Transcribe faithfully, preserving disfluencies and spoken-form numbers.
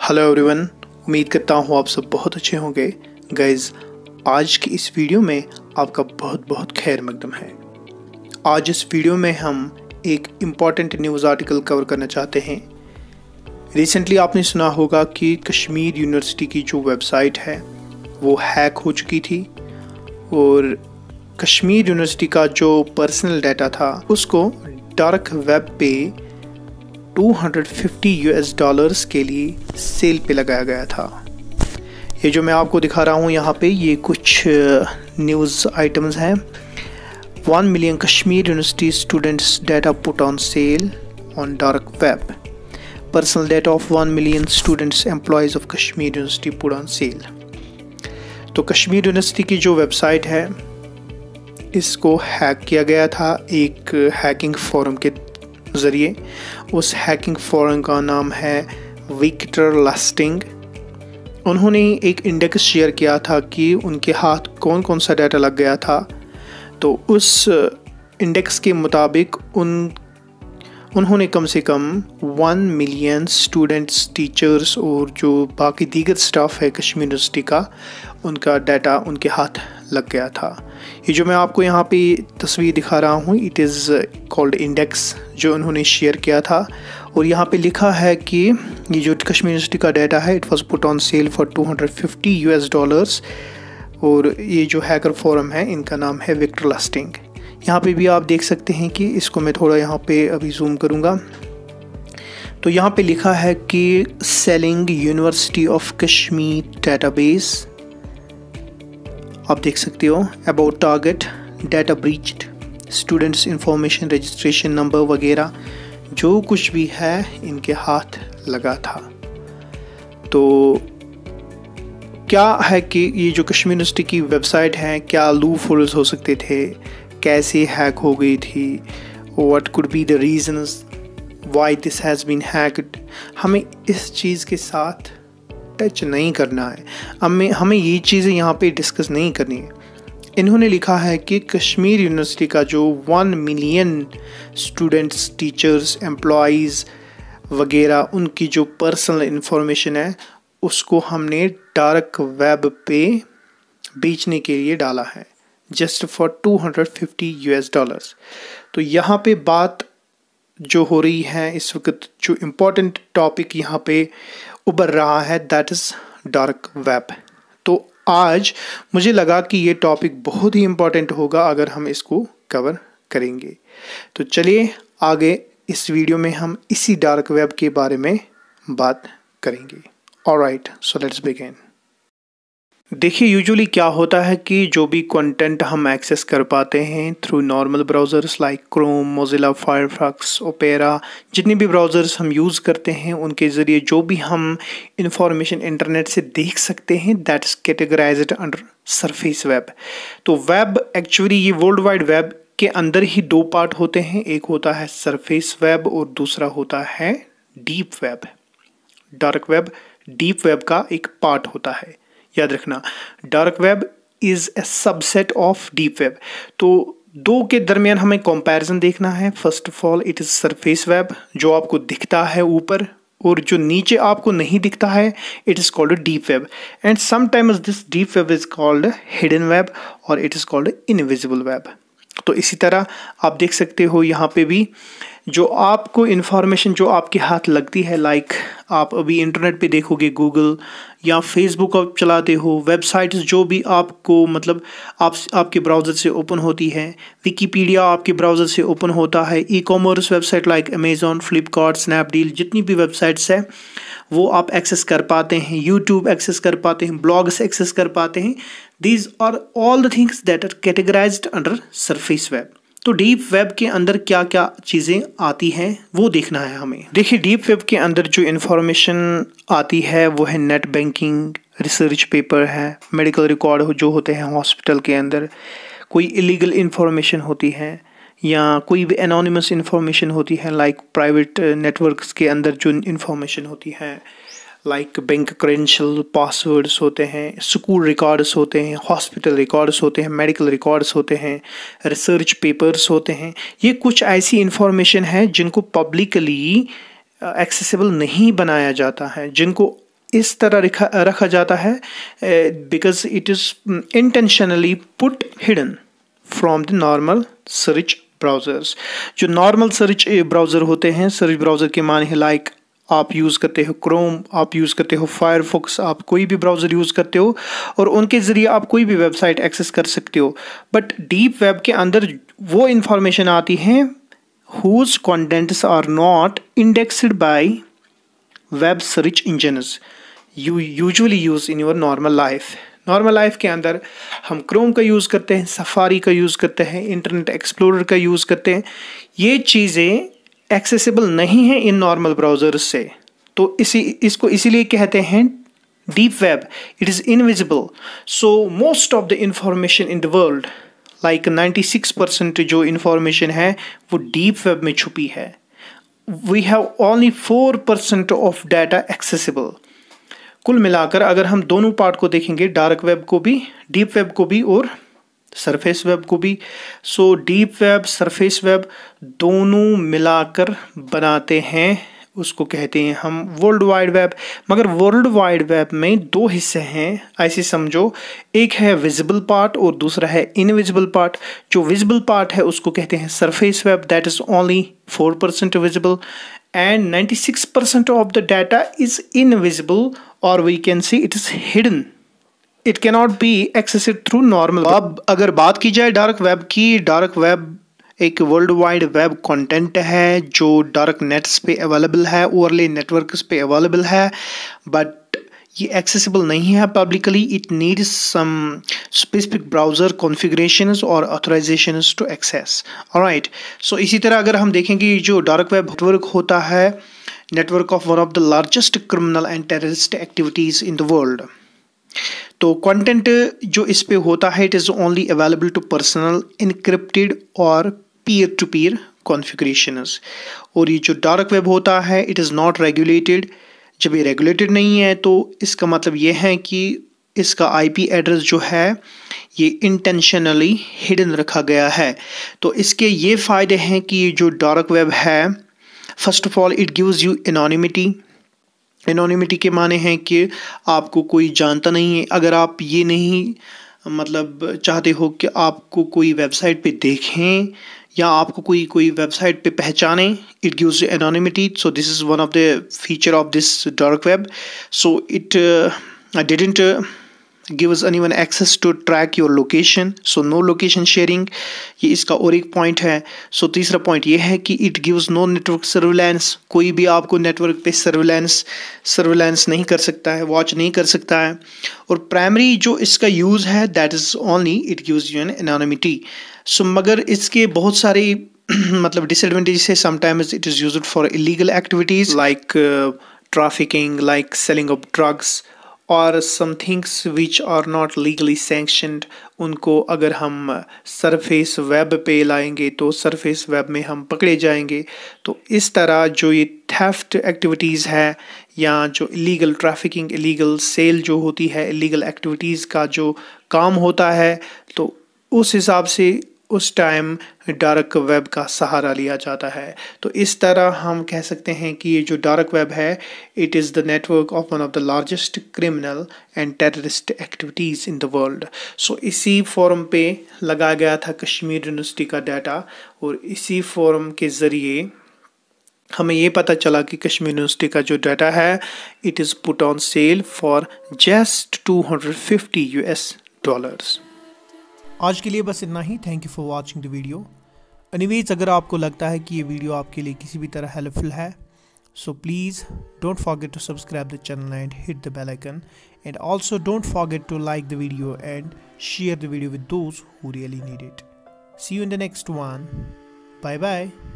Hello everyone, उम्मीद करता हूँ आप सब बहुत अच्छे होंगे। गाइज, आज की इस वीडियो में आपका बहुत बहुत खैर मकदम है। आज इस वीडियो में हम एक इम्पॉर्टेंट न्यूज़ आर्टिकल कवर करना चाहते हैं। रिसेंटली आपने सुना होगा कि कश्मीर यूनिवर्सिटी की जो वेबसाइट है वो हैक हो चुकी थी और कश्मीर यूनिवर्सिटी का जो पर्सनल डाटा था उसको डार्क वेब पे दो सौ पचास यूएस डॉलर्स के लिए सेल पे लगाया गया था। ये जो मैं आपको दिखा रहा हूँ यहाँ पे ये कुछ न्यूज़ आइटम्स हैं। One million Kashmir university students data put on sale on dark web. Personal data of one million students employees of Kashmir university put on sale. तो कश्मीर यूनिवर्सिटी की जो वेबसाइट है इसको हैक किया गया था एक हैकिंग फोरम के ज़रिए। उस हैकिंग फोरम का नाम है विक्टर लस्टिंग। उन्होंने एक इंडेक्स शेयर किया था कि उनके हाथ कौन कौन सा डाटा लग गया था। तो उस इंडेक्स के मुताबिक उन उन्होंने कम से कम वन मिलियन स्टूडेंट्स, टीचर्स और जो बाकी दीगर स्टाफ है कश्मीर यूनिवर्सिटी का, उनका डाटा उनके हाथ लग गया था। ये जो मैं आपको यहाँ पे तस्वीर दिखा रहा हूँ, इट इज़ कॉल्ड इंडेक्स, जो उन्होंने शेयर किया था। और यहाँ पे लिखा है कि ये जो कश्मीर यूनिवर्सिटी का डाटा है it was put on sale for two hundred fifty US dollars. और ये जो हैकर फोरम है इनका नाम है विक्टर लस्टिंग। यहाँ पे भी आप देख सकते हैं कि इसको मैं थोड़ा यहाँ पे अभी जूम करूँगा तो यहाँ पे लिखा है कि selling university of Kashmir database. आप देख सकते हो about target, data breached, students information, registration number वगैरह जो कुछ भी है इनके हाथ लगा था। तो क्या है कि ये जो कश्मीर यूनिवर्सिटी की वेबसाइट है, क्या लूप होल्स हो सकते थे, कैसे हैक हो गई थी, what could be the reasons why this has been hacked, हमें इस चीज़ के साथ टच नहीं करना है। हमें हमें ये चीज़ें यहाँ पे डिस्कस नहीं करनी है। इन्होंने लिखा है कि कश्मीर यूनिवर्सिटी का जो one million students, teachers, employees वगैरह उनकी जो पर्सनल इंफॉर्मेशन है उसको हमने डार्क वेब पे बेचने के लिए डाला है just for two hundred fifty US dollars. तो यहाँ पे बात जो हो रही है इस वक्त, जो इम्पोर्टेंट टॉपिक यहाँ पे उभर रहा है दैट इज़ डार्क वेब। तो आज मुझे लगा कि ये टॉपिक बहुत ही इम्पोर्टेंट होगा अगर हम इसको कवर करेंगे। तो चलिए आगे इस वीडियो में हम इसी डार्क वेब के बारे में बात करेंगे। Alright, so let's begin. देखिए, यूजुअली क्या होता है कि जो भी कंटेंट हम एक्सेस कर पाते हैं through normal browsers like Chrome, Mozilla, Firefox, Opera, जितने भी ब्राउज़र्स हम यूज़ करते हैं उनके ज़रिए जो भी हम इंफॉर्मेशन इंटरनेट से देख सकते हैं that is categorised under surface web. तो वेब एक्चुअली ये वर्ल्ड वाइड वेब के अंदर ही दो पार्ट होते हैं, एक होता है सरफेस वेब और दूसरा होता है deep web. Dark web deep web का एक पार्ट होता है, याद रखना। Dark web is a subset of deep web. तो दो के दरमियान हमें कंपैरिजन देखना है। First of all it is surface web, जो आपको दिखता है ऊपर, और जो नीचे आपको नहीं दिखता है it is called deep web. And sometimes this deep web is called hidden web और it is called invisible web. तो इसी तरह आप देख सकते हो यहाँ पे भी जो आपको इन्फॉर्मेशन जो आपके हाथ लगती है, लाइक आप अभी इंटरनेट पे देखोगे, गूगल या फेसबुक आप चलाते हो, वेबसाइट्स जो भी आपको मतलब आप आपके ब्राउज़र से ओपन होती है, विकीपीडिया आपके ब्राउज़र से ओपन होता है, e commerce website like Amazon, Flipkart, Snapdeal, जितनी भी वेबसाइट्स है वो आप एक्सेस कर पाते हैं, यूट्यूब एक्सेस कर पाते हैं, ब्लॉग्स एक्सेस कर पाते हैं। These are all the things that are categorised under surface web. तो डीप वेब के अंदर क्या क्या चीज़ें आती हैं वो देखना है हमें। देखिए, डीप वेब के अंदर जो इन्फॉर्मेशन आती है वो है नेट बैंकिंग, रिसर्च पेपर है, मेडिकल रिकॉर्ड जो होते हैं हॉस्पिटल के अंदर, कोई इलीगल इन्फॉर्मेशन होती है या कोई भी एनोनिमस इन्फॉर्मेशन होती है, लाइक प्राइवेट नेटवर्क्स के अंदर जो इन्फॉर्मेशन होती है, लाइक बैंक क्रेडेंशियल, पासवर्ड्स होते हैं, स्कूल रिकॉर्ड्स होते हैं, हॉस्पिटल रिकॉर्ड्स होते हैं, मेडिकल रिकॉर्ड्स होते हैं, रिसर्च पेपर्स होते हैं। ये कुछ ऐसी इन्फॉर्मेशन है जिनको पब्लिकली एक्सेसिबल नहीं बनाया जाता है, जिनको इस तरह रखा रखा जाता है because it is intentionally put hidden from the normal search browsers. जो नॉर्मल सर्च ब्राउज़र होते हैं, सर्च ब्राउज़र के माने हैं लाइक आप यूज़ करते हो क्रोम, आप यूज़ करते हो फायरफॉक्स, आप कोई भी ब्राउज़र यूज़ करते हो और उनके ज़रिए आप कोई भी वेबसाइट एक्सेस कर सकते हो। बट डीप वेब के अंदर वो इंफॉर्मेशन आती है whose contents are not indexed by web search engines you usually use in your normal life। Normal life के अंदर हम क्रोम का यूज़ करते हैं, सफारी का यूज़ करते हैं, इंटरनेट एक्सप्लोरर का यूज़ करते हैं। ये चीज़ें एक्सेसिबल नहीं हैं इन नॉर्मल ब्राउज़र्स से, तो इसी इसको इसीलिए कहते हैं deep web. It is invisible, so most of the information in the world like ninety six percent जो इन्फॉर्मेशन है वो डीप वेब में छुपी है। We have only four percent of data accessible. कुल मिलाकर अगर हम दोनों पार्ट को देखेंगे, डार्क वेब को भी, डीप वेब को भी और सरफेस वेब को भी, so deep web surface web दोनों मिलाकर बनाते हैं, उसको कहते हैं हम वर्ल्ड वाइड वेब। मगर वर्ल्ड वाइड वेब में दो हिस्से हैं, ऐसे समझो, एक है विजिबल पार्ट और दूसरा है इनविजिबल पार्ट। जो विजिबल पार्ट है उसको कहते हैं surface web, that is only four percent visible and ninety six percent of the data is invisible और we can see it is hidden. It cannot be accessed through normal. अब अगर बात की जाए डार्क वेब की, dark web एक world wide web content है जो डार्क नेट्स पे अवेलेबल है, ओवरले नेटवर्क्स पे अवेलेबल है, बट ये एक्सेसिबल नहीं है publicly. It needs some specific browser configurations और authorisations to access. Alright, so इसी तरह अगर हम देखेंगे जो डार्क वेब नेटवर्क होता है, network of one of the largest criminal and terrorist activities in the world. तो कंटेंट जो इस पे होता है it is only available to personal encrypted और पीयर टू पीयर कॉन्फ़िगरेशंस। और ये जो डार्क वेब होता है इट इज़ नॉट रेगुलेटेड। जब ये रेगुलेटेड नहीं है तो इसका मतलब ये है कि इसका आईपी एड्रेस जो है ये इंटेंशनली हिडन रखा गया है। तो इसके ये फ़ायदे हैं कि ये जो डार्क वेब है, first of all it gives you anonymity. Anonymity के माने हैं कि आपको कोई जानता नहीं है। अगर आप ये नहीं मतलब चाहते हो कि आपको कोई वेबसाइट पे देखें या आपको कोई कोई वेबसाइट पे पहचाने, it gives anonymity. So this is one of the feature of this dark web. So it didn't give us anyone access to track your location, so no location sharing, ये इसका और एक पॉइंट है। सो so, तीसरा point ये है कि it gives no network surveillance, कोई भी आपको नेटवर्क पे सर्विलेंस सर्विलेंस नहीं कर सकता है, वॉच नहीं कर सकता है। और प्राइमरी जो इसका यूज़ है that is only it gives you an anonymity. So मगर इसके बहुत सारे मतलब डिसएडवांटेजेस है। Sometimes it is used for illegal activities like trafficking, like selling of drugs और some things which are not legally sanctioned. उनको अगर हम सरफेस वेब पे लाएंगे तो सरफेस वेब में हम पकड़े जाएंगे। तो इस तरह जो ये थेफ्ट एक्टिविटीज़ है या जो इलीगल ट्रैफिकिंग, इलीगल सेल जो होती है, इलीगल एक्टिविटीज़ का जो काम होता है, तो उस हिसाब से उस टाइम डार्क वेब का सहारा लिया जाता है। तो इस तरह हम कह सकते हैं कि ये जो डार्क वेब है it is the network of one of the largest criminal and terrorist activities in the world. So इसी फोरम पे लगाया गया था कश्मीर यूनिवर्सिटी का डाटा और इसी फोरम के ज़रिए हमें ये पता चला कि कश्मीर यूनिवर्सिटी का जो डाटा है it is put on sale for just two hundred fifty US dollars. आज के लिए बस इतना ही। Thank you for watching the video. Anyways, अगर आपको लगता है कि ये वीडियो आपके लिए किसी भी तरह हेल्पफुल है, so please don't forget to subscribe the channel and hit the bell icon, and also don't forget to like the video and share the video with those who really need it. See you in the next one. Bye bye.